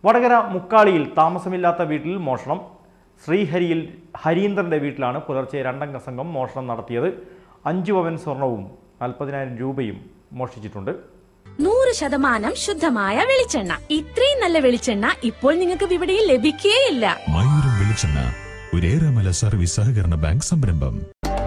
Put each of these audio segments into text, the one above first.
വടകര മുക്കാളിയിൽ താമസമില്ലാത്ത വീട്ടിൽ മോഷണം. ശ്രീഹരിയിൽ ഹരീന്ദ്രന്റെ വീട്ടിലാണ് പുലർച്ചെ രണ്ടംഗ സംഘം മോഷണം നടത്തിയത്. 5 പവൻ സ്വർണവും 40,000 രൂപയും മോഷ്ടിച്ചിട്ടുണ്ട്. 100% ശുദ്ധമായ വെളിച്ചെണ്ണ. ഇത്രയും നല്ല വെളിച്ചെണ്ണ ഇപ്പോൾ നിങ്ങൾക്ക് വിപണിയിൽ ലഭിക്കുകയില്ല. മയൂരം വെളിച്ചെണ്ണ, ഒരു ഏറെമല സർവീസ് സഹകരണ ബാങ്ക് സംരംഭം.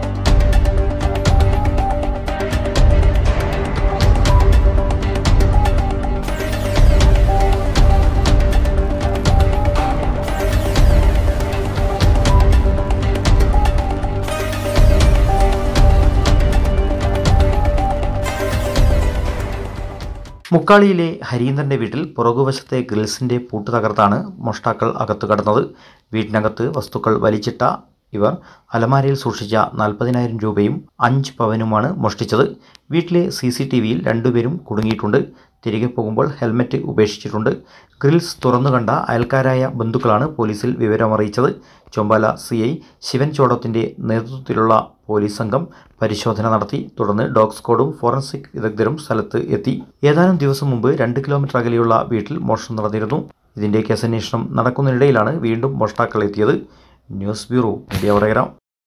മുക്കാളിയിലെ ഹരീന്ദ്രന്റെ വീട്ടിൽ പുറകുവശത്തെ ഗ്രിൽസിന്റെ പൂട്ട് തകർത്താണ് മോഷ്ടാക്കൾ അകത്തു കടന്നത്. വീട്ടിനകത്ത് വസ്തുക്കൾ വലിച്ചിട്ട ഇവർ അലമാരയിൽ സൂക്ഷിച്ച 40,000 രൂപയും 5 പവനുമാണ് മോഷ്ടിച്ചത്. വീട്ടിലെ CCTVയിൽ 2 പേരും കുടുങ്ങിയിട്ടുണ്ട്. തിരികെ പോകുമ്പോൾ ഹെൽമറ്റ് ഉപേക്ഷിച്ചിട്ടുണ്ട്. ഗ്രിൽസ് തുറന്നു കണ്ട അയൽക്കാരായ ബന്ധുക്കളാണ് പോലീസിൽ വിവരമറിയിച്ചത്. ചൊമ്പാല CI ശിവൻ ചോടത്തിന്റെ നേതൃത്വത്തിലുള്ള പോലീസ് സംഘം പരിശോധന നടത്തി. തുടർന്ന് ഡോഗ് സ്ക്വാഡും ഫോറൻസിക് വിദഗ്ധരും സ്ഥലത്ത് എത്തി. ഏതാനും ദിവസം മുമ്പ് 2 കിലോമീറ്റർ അകലെയുള്ള വീട്ടിൽ മോഷണം നടന്നിരുന്നു. ഇതിന്റെ കേസന്വേഷണം നടക്കുന്നതിനിടയിലാണ് വീണ്ടും മോഷ്ടാക്കൾ എത്തിയത്. News bureau, media Vadakara.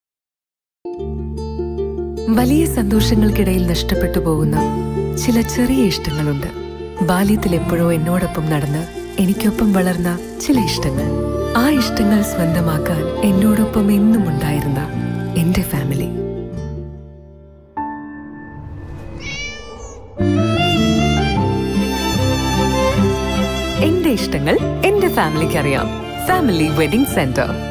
വലിയ സന്തോഷങ്ങൾക്കിടയിൽ നഷ്ടപ്പെട്ടു പോകുന്ന ചില ചെറിയ ഇഷ്ടങ്ങളുണ്ട്. ബാല്യത്തിൽ എപ്പോഴോ എന്നോടൊപ്പം നടന്ന് എനിക്കൊപ്പം വളർന്ന ചില ഇഷ്ടങ്ങൾ. ആ ഇഷ്ടങ്ങൾ സ്വന്തമാക്കാൻ എന്നോടൊപ്പം എന്നും ഉണ്ടായിരുന്ന എന്റെ ഫാമിലി. എന്റെ ഇഷ്ടങ്ങൾ എന്റെ ഫാമിലിക്ക് അറിയാം. Family wedding centre.